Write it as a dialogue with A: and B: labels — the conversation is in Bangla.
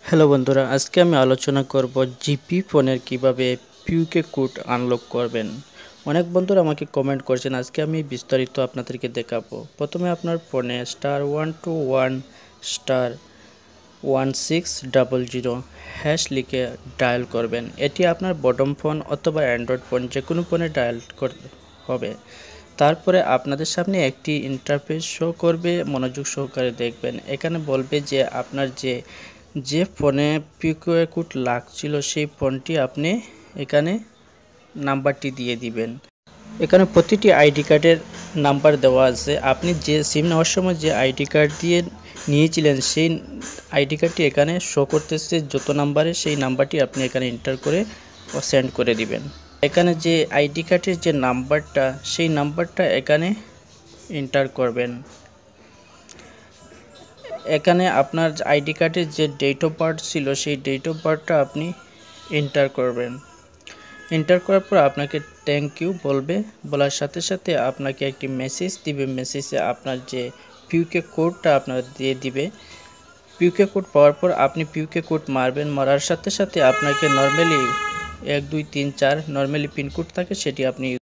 A: হ্যালো বন্ধুরা, আজকে আমি আলোচনা করব জিপি ফোনের কিভাবে পিউকে কোড আনলক করবেন। অনেক বন্ধুরা আমাকে কমেন্ট করছেন, আজকে আমি বিস্তারিত আপনাদেরকে দেখাবো। প্রথমে আপনার ফোনে *121*1600 হ্যাশ লিখে ডায়াল করবেন। এটি আপনার বটম ফোন অথবা অ্যান্ড্রয়েড ফোন যে কোনো ফোনে ডায়াল করতে হবে। তারপরে আপনাদের সামনে একটি ইন্টারফেস শো করবে, মনোযোগ সহকারে দেখবেন। এখানে বলবে যে আপনার যে ফোনে পিউকে কোড লাগছিল সেই ফোনটি আপনি এখানে নাম্বারটি দিয়ে দিবেন। এখানে প্রতিটি আইডি কার্ডের নাম্বার দেওয়া আছে। আপনি যে সিম নেওয়ার সময় যে আইডি কার্ড দিয়ে নিয়েছিলেন সেই আইডি কার্ডটি এখানে শো করতেছে যত নাম্বারে, সেই নাম্বারটি আপনি এখানে এন্টার করে সেন্ড করে দিবেন। এখানে যে আইডি কার্ডের যে নাম্বারটা সেই নাম্বারটা এখানে এন্টার করবেন। এখানে আপনার আইডি কার্ডের যে ডেট অফ বার্থ ছিল সেই ডেট অফ বার্থটা আপনি এন্টার করবেন। এন্টার করার পর আপনাকে থ্যাংক ইউ বলবে, বলার সাথে সাথে আপনাকে একটি মেসেজ দিবে। মেসেজে আপনার যে পিউকে কোডটা আপনার দিয়ে দিবে। পিউকে কোড পাওয়ার পর আপনি পিউকে কোড মারবেন। মারার সাথে সাথে আপনাকে নর্মালি 1 2 3 4 নর্মালি পিনকোড থাকে সেটি আপনি